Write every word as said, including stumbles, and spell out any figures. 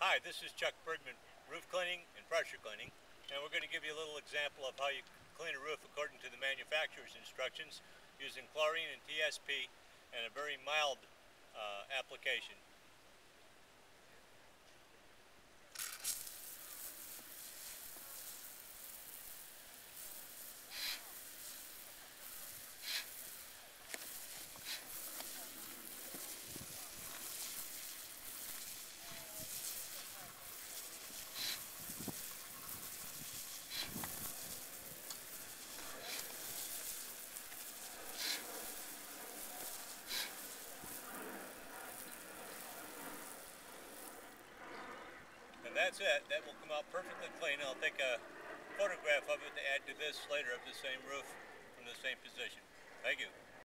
Hi, this is Chuck Bergman, roof cleaning and pressure cleaning, and we're going to give you a little example of how you clean a roof according to the manufacturer's instructions using chlorine and T S P and a very mild uh, application. And that's it. That will come out perfectly clean. I'll take a photograph of it to add to this later of the same roof from the same position. Thank you.